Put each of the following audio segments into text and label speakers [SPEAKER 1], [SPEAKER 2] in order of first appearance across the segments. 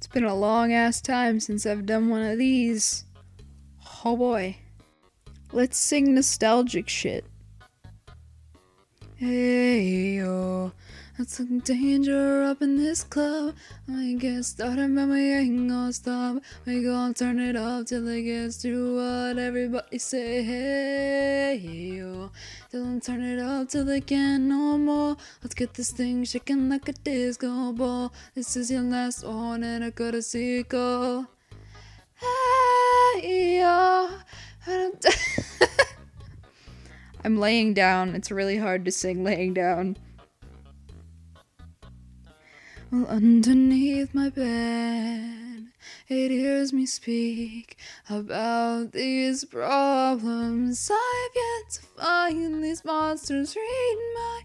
[SPEAKER 1] It's been a long ass time since I've done one of these. Oh boy. Let's sing nostalgic shit. Hey yo, that's some danger up in this club. I get started but we ain't gonna stop. We gon' turn it up till it gets to what everybody say. Hey yo, till them turn it up till they can't no more. Let's get this thing shaking like a disco ball. This is your last one and a courtesy call. Hey yo. I'm laying down. It's really hard to sing laying down. Well, underneath my bed, it hears me speak about these problems. I've yet to find these monsters read my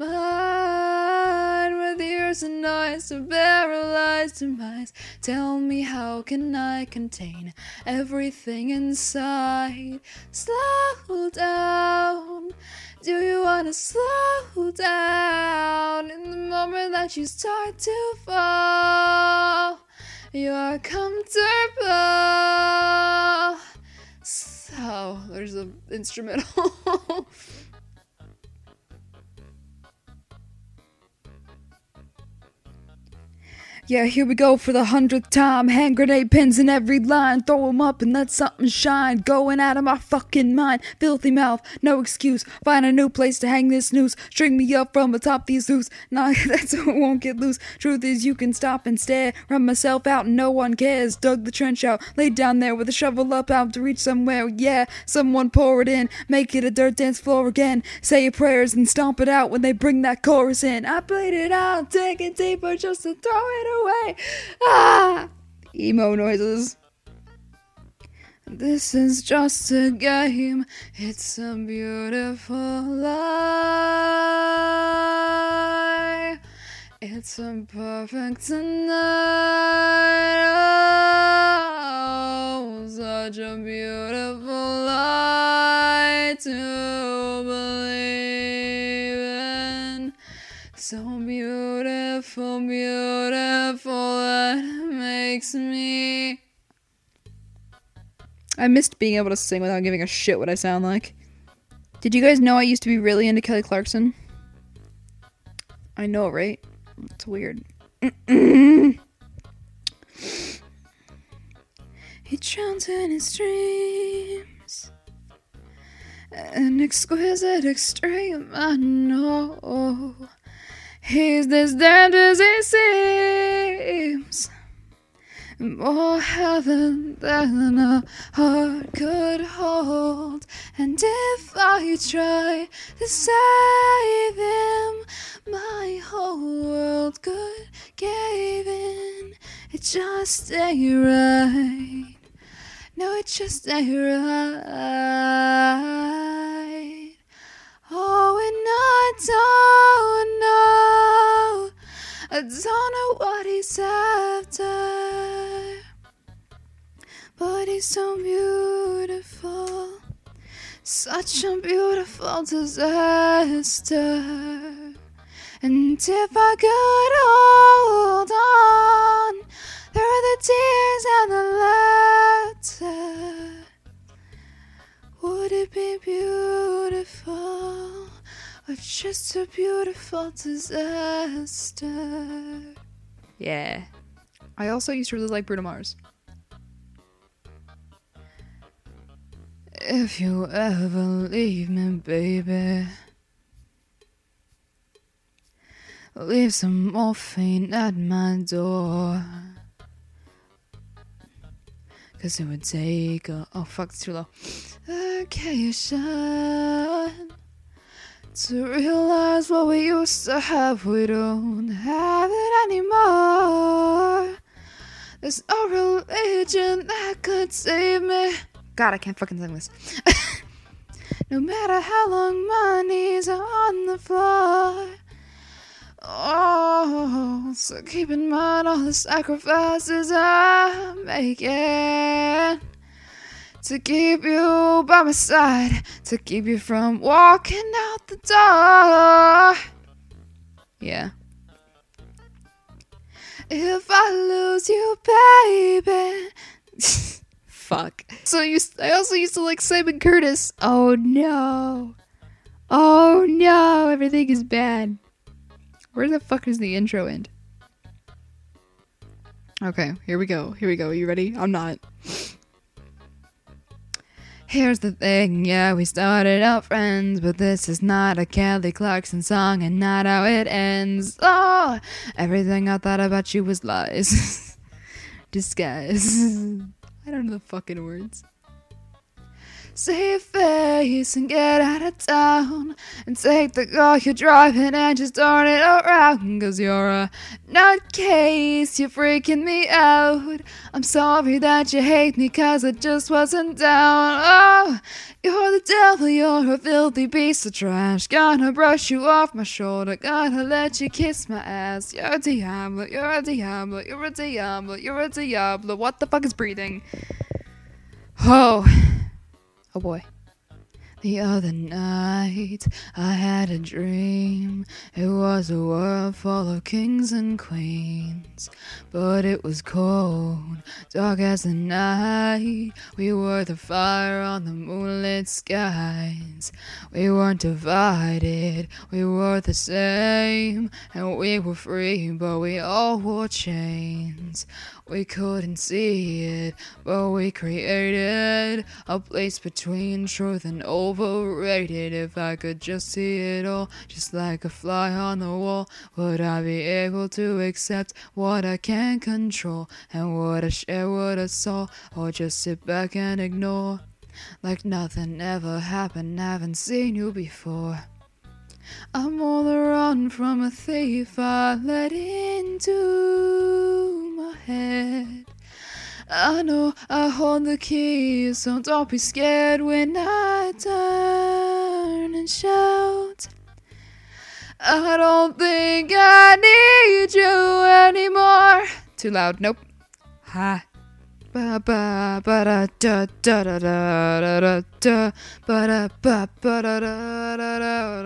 [SPEAKER 1] mind with ears and eyes so paralyzed demise. Tell me, how can I contain everything inside? Slow down. Do you wanna slow down? In the moment that you start to fall, you're comfortable. So, there's an instrumental. Yeah, here we go for the 100th time. Hand grenade pins in every line. Throw 'em up and let something shine. Going out of my fucking mind. Filthy mouth, no excuse. Find a new place to hang this noose. String me up from atop these hoops. Nah, that's so it won't get loose. Truth is, you can stop and stare. Run myself out and no one cares. Dug the trench out. Laid down there with a shovel up out to reach somewhere. Yeah, someone pour it in. Make it a dirt dance floor again. Say your prayers and stomp it out when they bring that chorus in. I played it out, take it deeper just to throw it away. Ah! Emo noises. This is just a game. It's a beautiful lie. It's a perfect tonight. Oh, such a beautiful lie to believe in. So beautiful, beautiful, that makes me... I missed being able to sing without giving a shit what I sound like. Did you guys know I used to be really into Kelly Clarkson? I know, right? It's weird. He drowns in his dreams. An exquisite extreme, I know. He's as damned as he seems. More heaven than a heart could hold. And if I try to save him, my whole world could cave in. It just ain't right. No, it just ain't right. Oh, and I don't know what he's after, but he's so beautiful, such a beautiful disaster. And if I could hold on through the tears and the laughter, would it be beautiful? Or just a beautiful disaster. Yeah. I also used to really like Bruno Mars. If you ever leave me, baby, leave some morphine at my door. 'Cause it would take a... Oh fuck, it's too low. Occasion to realize what we used to have, we don't have it anymore. There's no religion that could save me. God, I can't fucking sing this. No matter how long my knees are on the floor. Oh, so keep in mind all the sacrifices I'm making to keep you by my side, to keep you from walking out the door. Yeah. if I lose you, baby. Fuck. So I also used to like Simon Curtis. Oh no. Oh no, everything is bad. Where the fuck is the intro end? Okay, here we go. Are you ready? I'm not. Here's the thing, yeah, we started out friends, but this is not a Kelly Clarkson song and not how it ends. Oh, everything I thought about you was lies. Disguise. I don't know the fucking words. Save your face and get out of town and take the car you're driving and just turn it around, 'cause you're a nutcase, you're freaking me out. I'm sorry that you hate me 'cause I just wasn't down. Oh, you're the devil, you're a filthy piece of trash. Gonna brush you off my shoulder, gonna let you kiss my ass. You're a Diablo, you're a Diablo, you're a Diablo, you're a Diablo. What the fuck is breathing? Oh boy. The other night, I had a dream. It was a world full of kings and queens. But it was cold, dark as the night. We were the fire on the moonlit skies. We weren't divided, we were the same. And we were free, but we all wore chains. We couldn't see it, but we created a place between truth and overrated. If I could just see it all, just like a fly on the wall, would I be able to accept what I can't control? And would I share what I saw, or just sit back and ignore? Like nothing ever happened, haven't seen you before. I'm on the run from a thief I let into my head. I know I hold the keys, so don't be scared when I turn and shout. I don't think I need you anymore. Too loud, nope. Ha. Ba ba ba da da da da da da da ba da ba ba da da da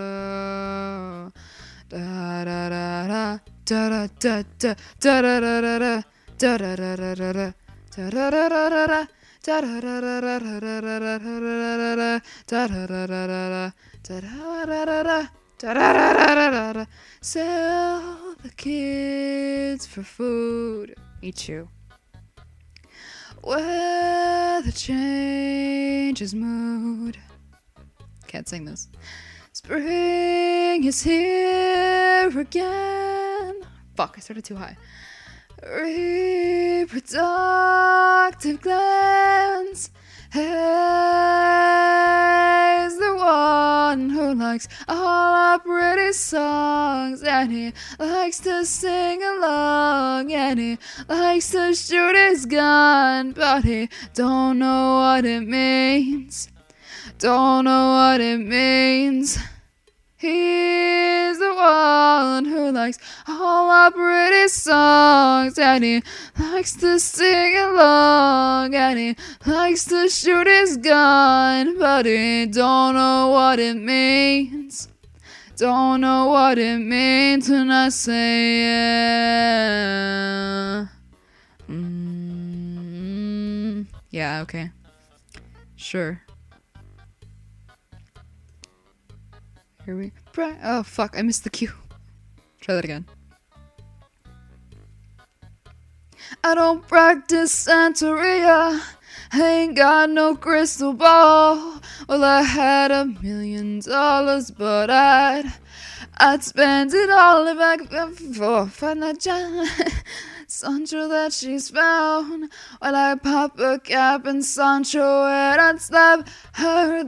[SPEAKER 1] da da da da da da da da da da da da. Sell the kids for food. Eat you. Weather changes mood. Can't sing this. Spring is here again. Fuck, I started too high. Reproductive glands. He's the one who likes all our pretty songs, and he likes to sing along, and he likes to shoot his gun, but he don't know what it means. Don't know what it means. He's the one who likes all our pretty songs, and he likes to sing along, and he likes to shoot his gun, but he don't know what it means. Don't know what it means when I say yeah. Yeah, okay. Sure. Here we... Oh, fuck, I missed the cue. Try that again. I don't practice Santeria. I ain't got no crystal ball. Well, I had $1 million, but I'd spend it all if I could find that Sancho that she's found. While I pop a cap in Sancho and I'd slap her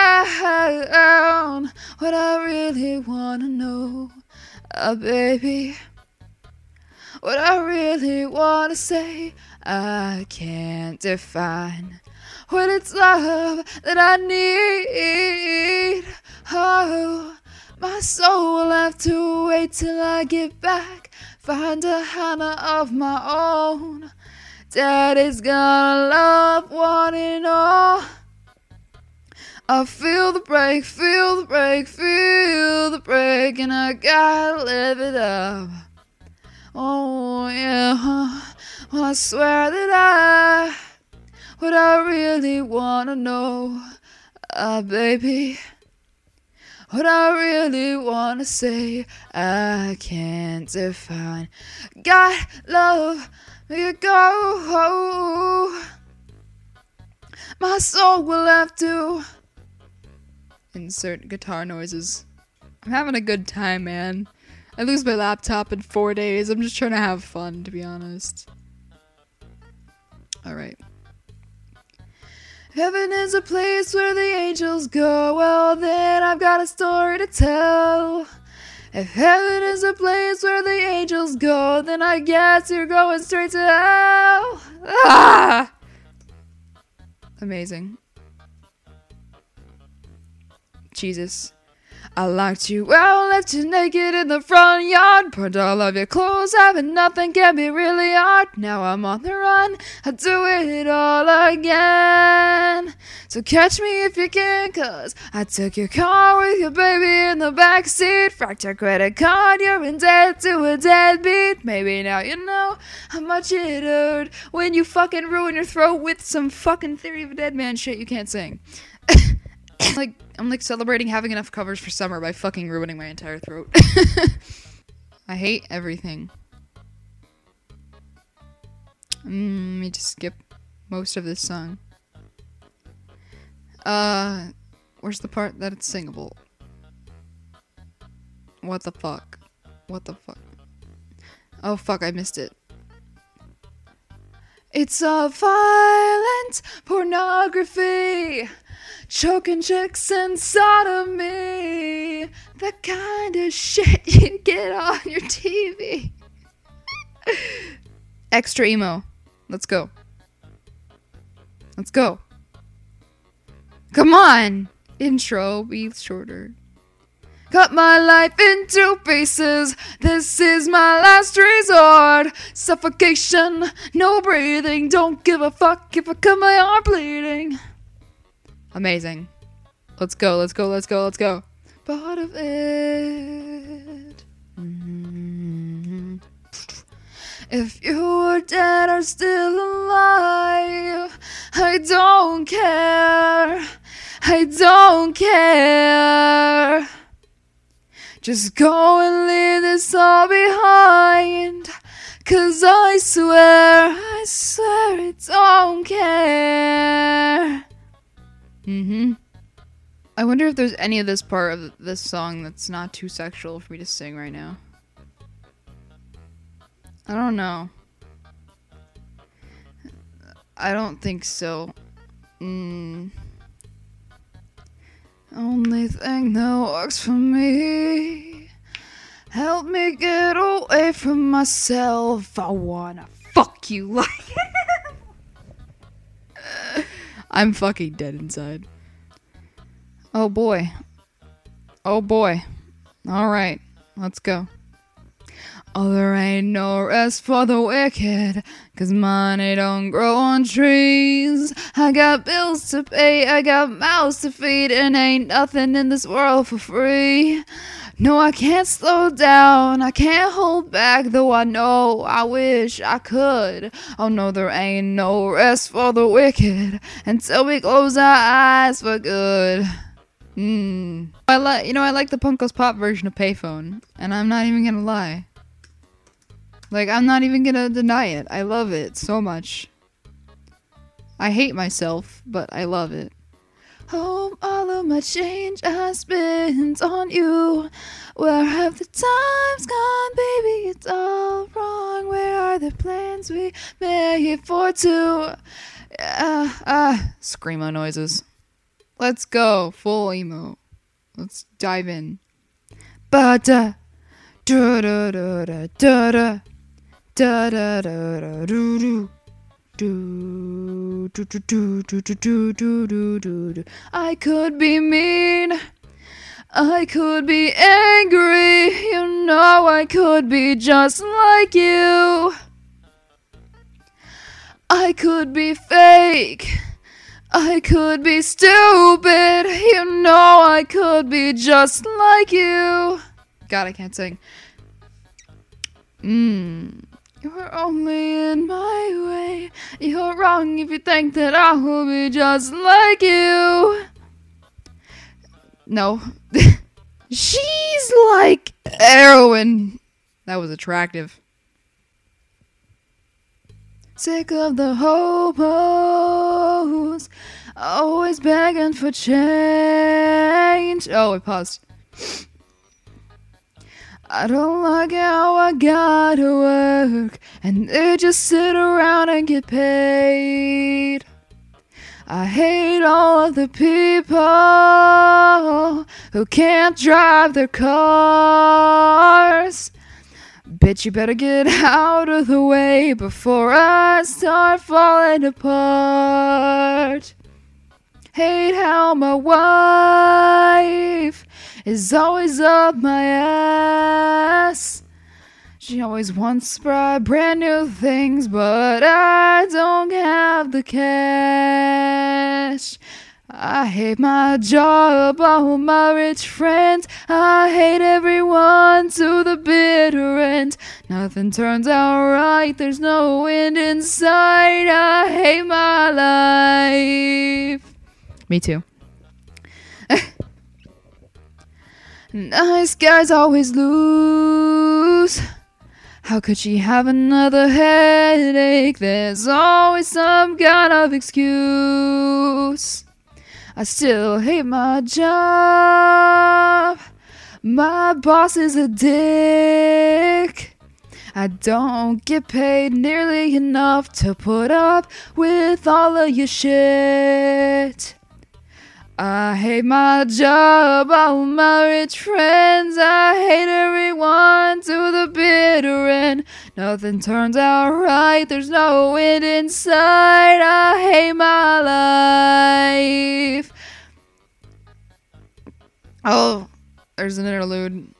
[SPEAKER 1] down. What I really wanna know, baby, what I really wanna say, I can't define. When it's love that I need, oh, my soul will have to wait till I get back. Find a Hannah of my own. Daddy's gonna love one and all. I feel the break, feel the break, feel the break, and I gotta live it up. Oh yeah, well, I swear that what I really wanna know, baby, what I really wanna say, I can't define. God, love me go. My soul will have to insert guitar noises. I'm having a good time, man. I lose my laptop in 4 days. I'm just trying to have fun, to be honest. Alright. Heaven is a place where the angels go. Well, then I've got a story to tell. If heaven is a place where the angels go, then I guess you're going straight to hell. Ah! Amazing. Jesus. I locked you out, left you naked in the front yard, burned all of your clothes, having nothing can be really hard. Now I'm on the run, I do it all again. So catch me if you can, cause I took your car with your baby in the backseat, fracked your credit card, you're in debt to a deadbeat. Maybe now you know how much it hurt when you fucking ruin your throat with some fucking Theory of a Dead Man shit you can't sing. I'm like celebrating having enough covers for summer by fucking ruining my entire throat. I hate everything. Let me just skip most of this song. Where's the part that it's singable? What the fuck? What the fuck? Oh fuck, I missed it. It's a violent pornography. Choking chicks and sodomy. The kind of shit you get on your TV. Extra emo. Let's go. Let's go. Come on. Intro, be shorter. Cut my life into pieces. This is my last resort. Suffocation, no breathing. Don't give a fuck if I cut my arm bleeding. Amazing. Let's go, let's go, let's go, let's go. Part of it. If you were dead or still alive, I don't care. I don't care. Just go and leave this all behind. Cause I swear I don't care. I wonder if there's any of this part of this song that's not too sexual for me to sing right now. I don't know. I don't think so. Only thing that works for me. Help me get away from myself. I wanna fuck you like I'm fucking dead inside. Oh boy. Oh boy. Alright, let's go. Oh, there ain't no rest for the wicked, 'cause money don't grow on trees. I got bills to pay, I got mouths to feed, and ain't nothing in this world for free. No, I can't slow down, I can't hold back, though I know I wish I could. Oh no, there ain't no rest for the wicked until we close our eyes for good. I like the Punkos Pop version of Payphone, and I'm not even gonna lie. Like, I'm not even gonna deny it. I love it so much. I hate myself, but I love it. Oh, all of my change I spent on you. Where have the times gone, baby? It's all wrong. Where are the plans we made for two? Screamo noises. Let's go. Full emo. Let's dive in. Ba-da. Da-da-da-da-da-da. Da-da-da-da-doo-doo. I could be mean, I could be angry, you know I could be just like you. I could be fake, I could be stupid, you know I could be just like you. God, I can't sing. You're only in my way. You're wrong if you think that I will be just like you. No. She's like heroin. That was attractive. Sick of the hobos, always begging for change. Oh, I paused. I don't like how I gotta work and they just sit around and get paid. I hate all of the people who can't drive their cars. Bitch, you better get out of the way before I start falling apart. Hate how my wife is always up my ass. She always wants to buy brand new things, but I don't have the cash. I hate my job, all my rich friends. I hate everyone to the bitter end. Nothing turns out right, there's no end in sight. I hate my life. Me too. Nice guys always lose. How could she have another headache? There's always some kind of excuse. I still hate my job. My boss is a dick. I don't get paid nearly enough to put up with all of your shit. I hate my job, all my rich friends. I hate everyone to the bitter end. Nothing turns out right, there's no end in sight. I hate my life. Oh, there's an interlude.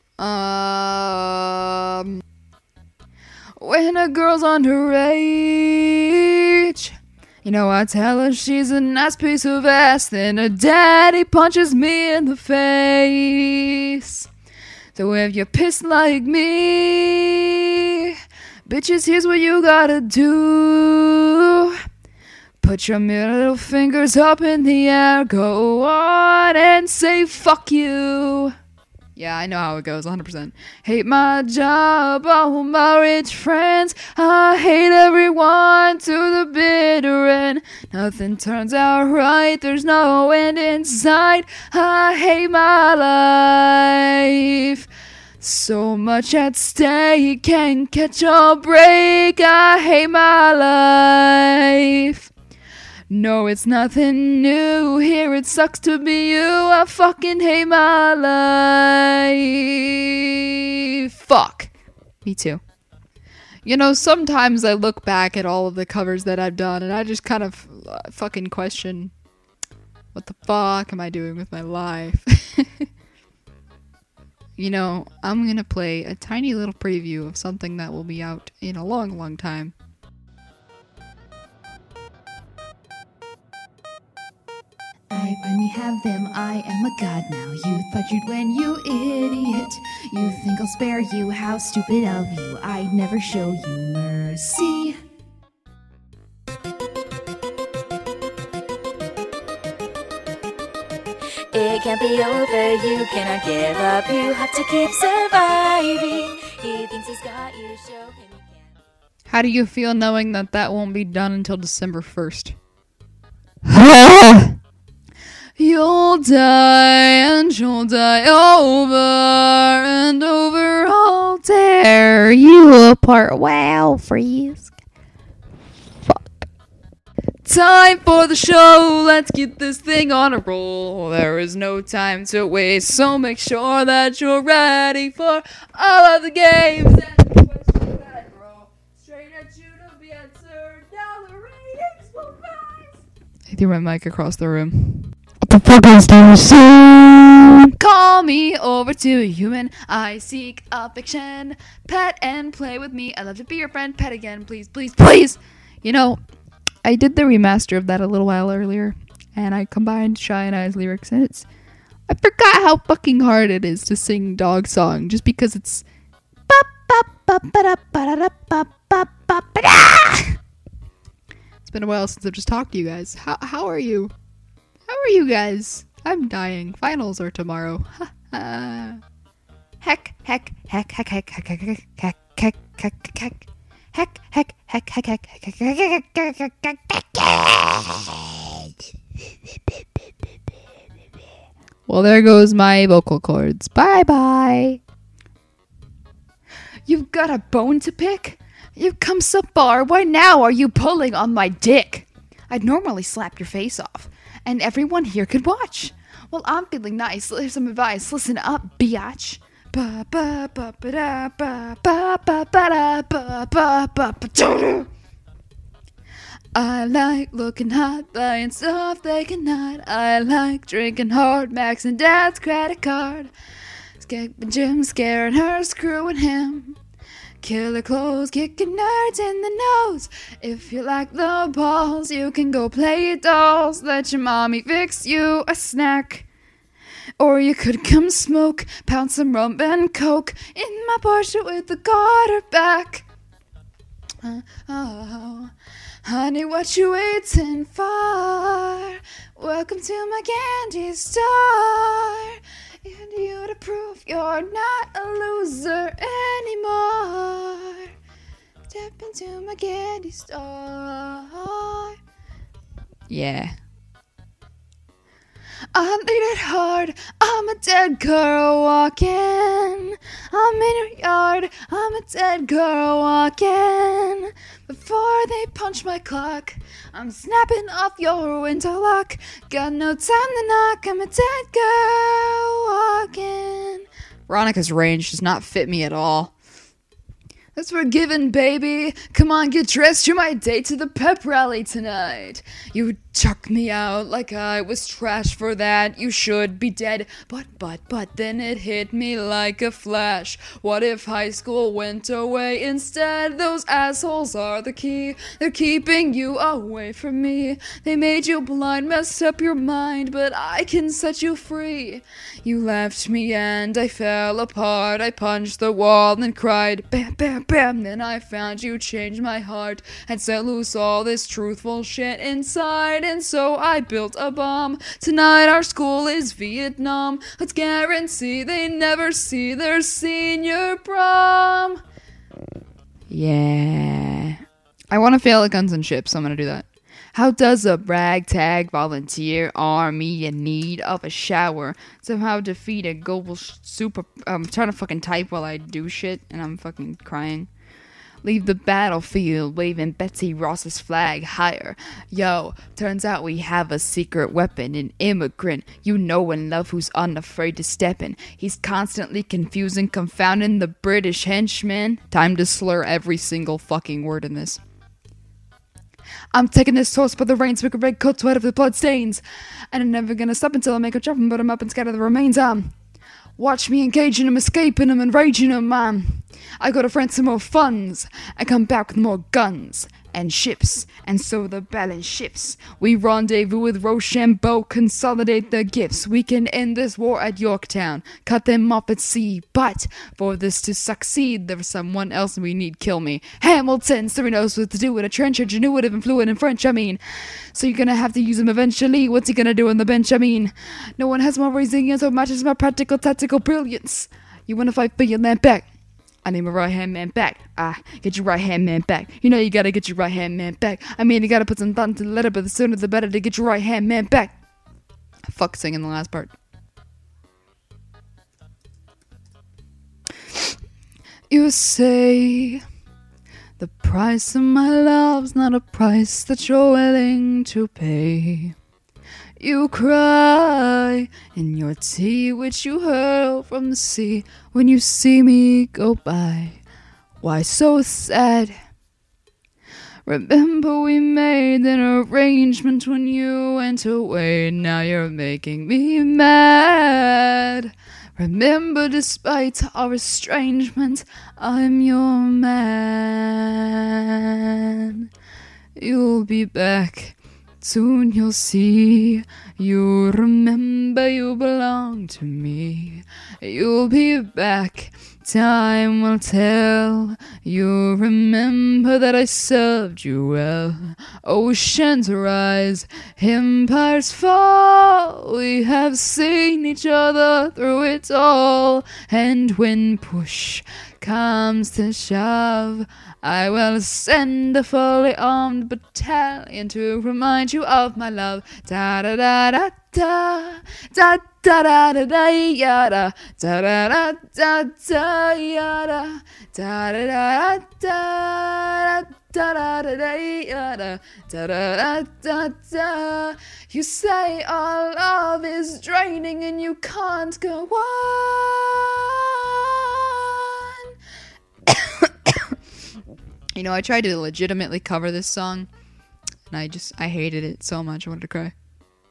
[SPEAKER 1] When a girl's underage, you know, I tell her she's a nice piece of ass, then her daddy punches me in the face. So if you're pissed like me, bitches, here's what you gotta do. Put your middle fingers up in the air, go on and say fuck you. Yeah, I know how it goes, 100%. Hate my job, all my rich friends. I hate everyone to the bitter end. Nothing turns out right, there's no end in sight. I hate my life. So much at stake, can't catch a break. I hate my life. No, it's nothing new. Here it sucks to be you. I fucking hate my life. Fuck. Me too. You know, sometimes I look back at all of the covers that I've done and I just kind of fucking question, what the fuck am I doing with my life? You know, I'm gonna play a tiny little preview of something that will be out in a long, long time.
[SPEAKER 2] I finally have them, I am a god now. You thought you'd win, you idiot. You think I'll spare you, how stupid of you. I'd never show you mercy.
[SPEAKER 3] It can't be over, you cannot give up. You have to keep surviving. He thinks he's got you, show him you can.
[SPEAKER 1] How do you feel knowing that that won't be done until December 1st? You'll die and you'll die over and over. I'll tear you apart. Wow, freeze. Fuck. Time for the show. Let's get this thing on a roll. There is no time to waste, so make sure that you're ready for all of the games and the questions that I throw straight at you to be answered. Now the ratings will rise. I threw my mic across the room. What the fuck is this? Call me over to a human. I seek affection. Pet and play with me. I love to be your friend. Pet again, please, please, please. You know, I did the remaster of that a little while earlier, and I combined Shy and I's lyrics, and I forgot how fucking hard it is to sing Dog Song, just because it's bop, bop, It's been a while since I've just talked to you guys. How are you? How are you guys? I'm dying. Finals are tomorrow. Heck. Well, there goes my vocal cords. Bye-bye. You've got a bone to pick? You've come so far. Why now are you pulling on my dick? I'd normally slap your face off, and everyone here could watch. Well, I'm feeling nice. Here's some advice. Listen up, biatch. Ba ba ba ba da ba ba ba ba da ba ba ba ba. I like looking hot, buying stuff they cannot. I like drinking hard, maxing Dad's credit card. Skipping Jim, scaring her, screwing him. Killer clothes, kicking nerds in the nose. If you like the balls, you can go play dolls. Let your mommy fix you a snack. Or you could come smoke, pound some rum and coke in my Porsche with the quarterback. Oh, honey, what you waiting for? Welcome to my candy store. And you to prove you're not a loser anymore. Step into my candy store. Yeah. I need it hard, I'm a dead girl walking. I'm in your yard, I'm a dead girl walking. Before they punch my clock, I'm snapping off your window lock. Got no time to knock, I'm a dead girl walking. Veronica's range does not fit me at all. That's forgiven, baby. Come on, get dressed. You're my date to the pep rally tonight. You chucked me out like I was trash for that. You should be dead. But then it hit me like a flash. What if high school went away instead? Those assholes are the key. They're keeping you away from me. They made you blind, messed up your mind, but I can set you free. You left me and I fell apart. I punched the wall and cried, bam, bam, bam. Then I found you, changed my heart, and set loose all this truthful shit inside. And so I built a bomb. Tonight our school is Vietnam. Let's guarantee they never see their senior prom. Yeah. I want to fail at guns and ships, so I'm going to do that. How does a ragtag volunteer army in need of a shower somehow defeat a global super... I'm trying to fucking type while I do shit, and I'm fucking crying. Leave the battlefield waving Betsy Ross's flag higher. Yo, turns out we have a secret weapon, an immigrant you know and love who's unafraid to step in. He's constantly confusing, confounding the British henchmen. Time to slur every single fucking word in this. I'm taking this horse by the reins, make a red coat sweat of the blood stains. And I'm never gonna stop until I make a drop and put him up and scatter the remains. Watch me engaging him, escaping him, enraging him, I go to France some more funds, and come back with more guns and ships, and so the balance shifts. We rendezvous with Rochambeau, consolidate the gifts. We can end this war at Yorktown, cut them off at sea, but for this to succeed, there's someone else we need kill me. Hamilton, so he knows what to do in a trench, ingenuitive and fluent in French, So you're gonna have to use him eventually. What's he gonna do on the bench, No one has more resilience or matches my practical tactical brilliance. You wanna fight for your land back? I need my right-hand man back. Get your right-hand man back. You know you gotta get your right-hand man back. You gotta put some thought into the letter, but the sooner the better to get your right-hand man back. Fuck singing the last part. You say the price of my love's not a price that you're willing to pay. You cry in your tea, which you hurl from the sea when you see me go by. Why so sad? Remember we made an arrangement when you went away. Now you're making me mad. Remember, despite our estrangement, I'm your man. You'll be back Soon you'll see, you remember you belong to me. You'll be back, time will tell. You remember that I served you well. Oceans rise, empires fall. We have seen each other through it all. And when push comes to shove, I will send a fully armed battalion to remind you of my love. Da da da da da da da da da da yada da da da da da yada da da da da da da da da yada da da da da. You say our love is draining and you can't go on. You know, I tried to legitimately cover this song, and I hated it so much, I wanted to cry.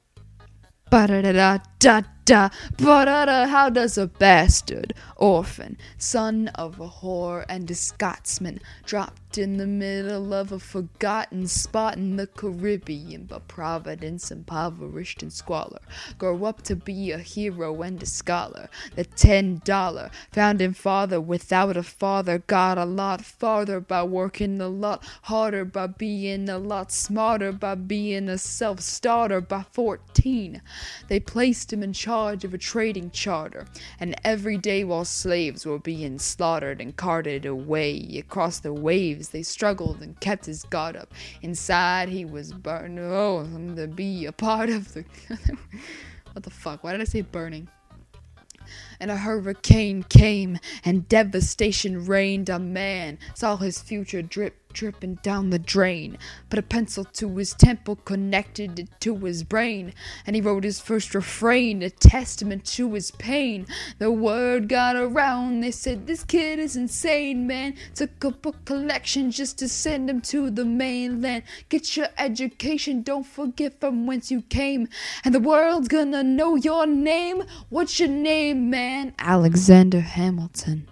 [SPEAKER 1] Ba-da-da-da-da-da, ba-da-da, how does a bastard, orphan, son of a whore and a Scotsman, dropped in the middle of a forgotten spot in the Caribbean, but Providence impoverished and squalor, grow up to be a hero and a scholar? The $10 founding father without a father got a lot farther by working a lot harder, by being a lot smarter, by being a self-starter. By 14, they placed him in charge of a trading charter, and every day while slaves were being slaughtered and carted away across the waves, they struggled and kept his guard up. Inside he was burned. Oh, I'm to be a part of the... What the fuck? Why did I say burning? And a hurricane came, and devastation reigned. A man saw his future dripping down the drain, put a pencil to his temple, connected it to his brain, and he wrote his first refrain, a testament to his pain. The word got around, they said, this kid is insane, man. Took a book collection just to send him to the mainland. Get your education, don't forget from whence you came, and the world's gonna know your name. What's your name, man? Alexander Hamilton.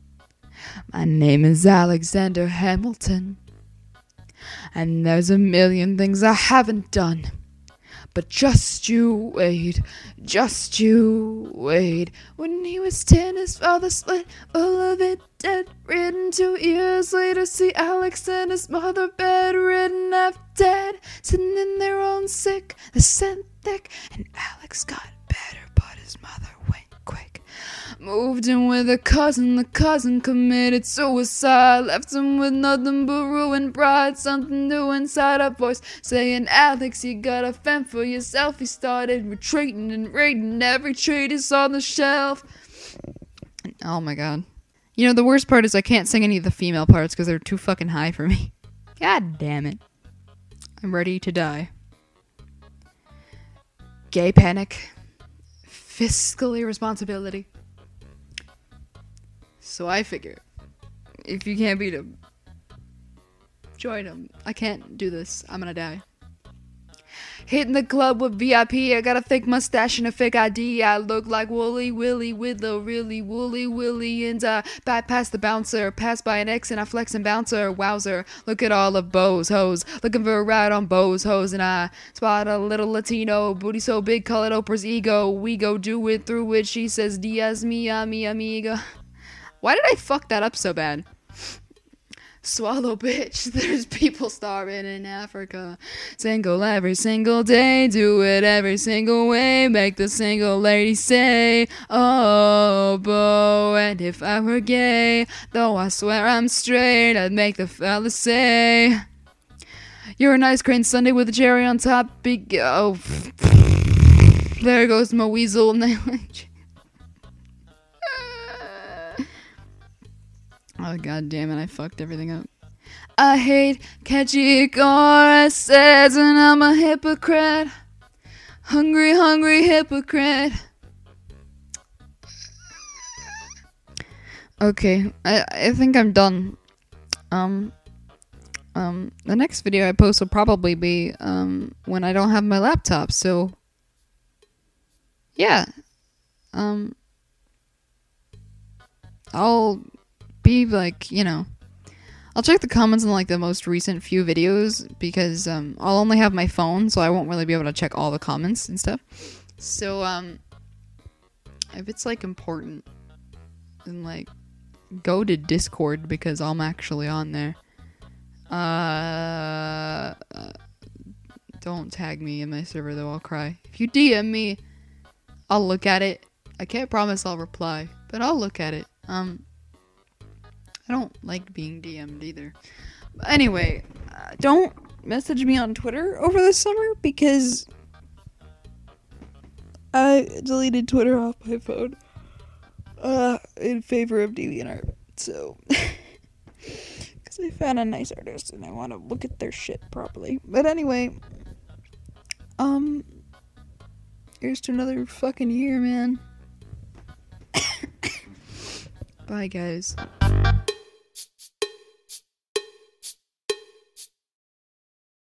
[SPEAKER 1] My name is Alexander Hamilton, and there's a million things I haven't done. But just you wait, just you wait. When he was 10, his father split, all of it dead. Written 2 years later, see Alex and his mother bedridden, half dead, sitting in their own sick, the scent thick, and Alex got better, but his mother went quick. Moved in with a cousin, the cousin committed suicide, left him with nothing but ruined pride. Something new inside a voice saying, Alex, you gotta fend for yourself. He started retreating and raiding every treatise on the shelf. Oh my god. You know, the worst part is I can't sing any of the female parts because they're too fucking high for me. God damn it. I'm ready to die. Gay panic. Fiscal irresponsibility. So I figure, if you can't beat him, join him. I can't do this. I'm gonna die. Hitting the club with VIP. I got a fake mustache and a fake ID. I look like Wooly Willy with a really woolly willy. And I bypass the bouncer, pass by an ex and I flex and bouncer. Wowzer, look at all of Bo's hoes, looking for a ride on Bo's hoes. And I spot a little Latino, booty so big, call it Oprah's ego. We go do it through it. She says, Diaz mia, mi amiga. Why did I fuck that up so bad? Swallow, bitch. There's people starving in Africa. Single every single day. Do it every single way. Make the single lady say, oh, Bo. And if I were gay, though I swear I'm straight, I'd make the fella say, you're an ice cream sundae with a cherry on top. Big, oh. There goes my weasel. Oh, god damn it, I fucked everything up. I hate catchy choruses and I'm a hypocrite. Hungry, hungry hypocrite. Okay, I think I'm done. The next video I post will probably be, when I don't have my laptop, so... Yeah. I'll be like, you know, I'll check the comments on like the most recent few videos because I'll only have my phone, so I won't really be able to check all the comments and stuff. So if it's like important, then like go to Discord because I'm actually on there. Don't tag me in my server though, I'll cry. If you DM me, I'll look at it. I can't promise I'll reply, but I'll look at it. I don't like being DM'd either. But anyway, don't message me on Twitter over the summer because I deleted Twitter off my phone in favor of DeviantArt. So, because I found a nice artist and I want to look at their shit properly. But anyway, here's to another fucking year, man. Bye, guys.